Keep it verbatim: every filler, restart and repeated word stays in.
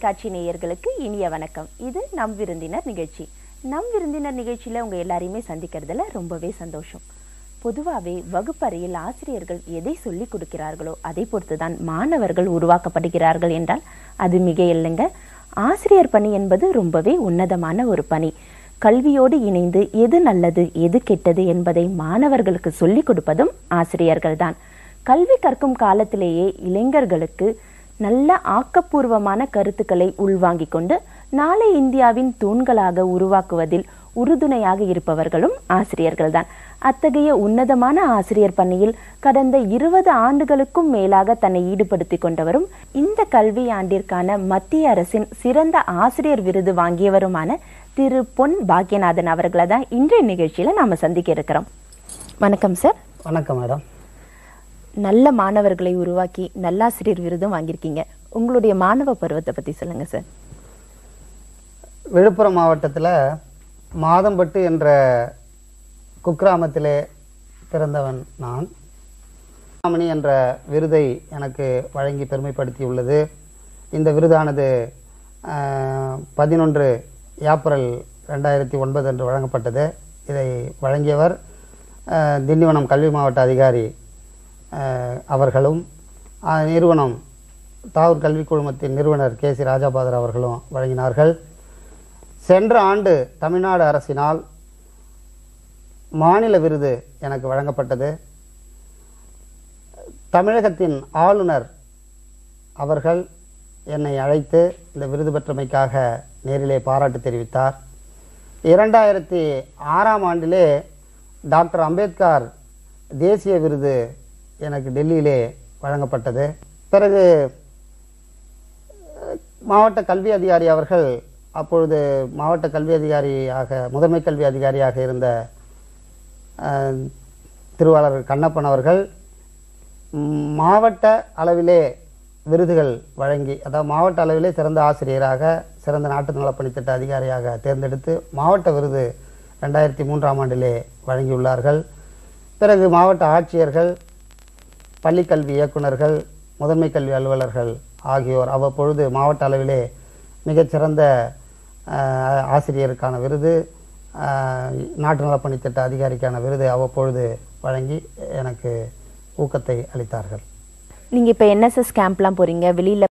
தொலைக்காட்சி நேயர்களுக்கு இனிய வணக்கம். இது நம் விருந்தினர் நிகழ்ச்சி. நம் விருந்தினர் நிகழ்ச்சியில உங்க எல்லாரையுமே சந்திக்கிறதுல ரொம்பவே சந்தோஷம். பொதுவாகவே வகுப்பறையில் ஆசிரியர்கள் எதை சொல்லிக் கொடுக்கிறார்களோ அதை பொறுத்துதான் மாணவர்கள் உருவாக்கப்படுகிறார்கள் என்றால் அது மிக இல்லைங்க. ஆசிரியர் பணி என்பது ரொம்பவே உன்னதமான ஒரு பணி. கல்வியோடு இணைந்து எது நல்லது எது கெட்டது என்பதை மாணவர்களுக்கு சொல்லிக் கொடுப்பதும் ஆசிரியர்கள் தான். கல்வி கற்கும் காலத்திலேயே இளைஞர்களுக்கு நல்ல ஆக்கப்பூர்வமான கருத்துக்களை உள்வாங்கிக் கொண்டு நாளை இந்தியாவின் தூண்களாக உருவாக்குவதில் உறுதுணையாக இருப்பவர்களும் ஆசிரியர்கள் தான். அத்தகைய உன்னதமான ஆசிரியர் பணியில் கடந்த இருபது ஆண்டுகளுக்கும் மேலாக தன்னை ஈடுபடுத்திக் கொண்டவரும் இந்த கல்வி ஆண்டிற்கான மத்திய அரசின் சிறந்த ஆசிரியர் விருது வாங்கியவருமான திரு பொன் பாக்கியநாதன் அவர்களை தான் இன்றைய நிகழ்ச்சியில நாம சந்திக்க இருக்கிறோம். வணக்கம் சார். வணக்கம் மேடம். நல்ல மாணவர்களை உருவாக்கி நல்லாசிரியர் விருதும் வாங்கியிருக்கீங்க. உங்களுடைய மாணவ பருவத்தை பத்தி சொல்லுங்க சார். விழுப்புரம் மாவட்டத்தில் மாதம்பட்டு என்ற குக்கிராமத்திலே பிறந்தவன் நான். மணி என்ற விருதை எனக்கு வழங்கி பெருமைப்படுத்தியுள்ளது. இந்த விருதானது பதினொன்று ஏப்ரல் ரெண்டாயிரத்தி ஒன்பது அன்று வழங்கப்பட்டது. இதை வழங்கியவர் திண்டிவனம் கல்வி மாவட்ட அதிகாரி அவர்களும் நிறுவனம் தாவூர் கல்வி குழுமத்தின் நிறுவனர் கே சி ராஜாபாதர் அவர்களும் வழங்கினார்கள். சென்ற ஆண்டு தமிழ்நாடு அரசினால் மாநில விருது எனக்கு வழங்கப்பட்டது. தமிழகத்தின் ஆளுநர் அவர்கள் என்னை அழைத்து இந்த விருது பெற்றமைக்காக நேரிலே பாராட்டு தெரிவித்தார். இரண்டாயிரத்தி ஆறாம் ஆண்டிலே டாக்டர் அம்பேத்கர் தேசிய விருது எனக்கு டெல்லியிலே வழங்கப்பட்டது. பிறகு மாவட்ட கல்வி அதிகாரி அவர்கள், அப்பொழுது மாவட்ட கல்வி அதிகாரியாக முதன்மை கல்வி அதிகாரியாக இருந்த திருவாளர் கண்ணப்பன் அவர்கள் மாவட்ட அளவிலே விருதுகள் வழங்கி, அதாவது மாவட்ட அளவிலே சிறந்த ஆசிரியராக, சிறந்த நாட்டு நலப்பணித்திட்ட அதிகாரியாக தேர்ந்தெடுத்து மாவட்ட விருது ரெண்டாயிரத்தி மூன்றாம் ஆண்டிலே வழங்கியுள்ளார்கள். பிறகு மாவட்ட ஆட்சியர்கள், பள்ளிக்கல்வி இயக்குநர்கள், முதன்மை கல்வி அலுவலர்கள் ஆகியோர் அவ்வப்பொழுது மாவட்ட அளவிலே மிகச்சிறந்த ஆசிரியருக்கான விருது, நாட்டு நலப்பணித்திட்ட அதிகாரிக்கான விருது அவ்வப்பொழுது வழங்கி எனக்கு ஊக்கத்தை அளித்தார்கள். நீங்க இப்ப என்எஸ்எஸ் கேம்ப்லாம் போறீங்க, வெளியில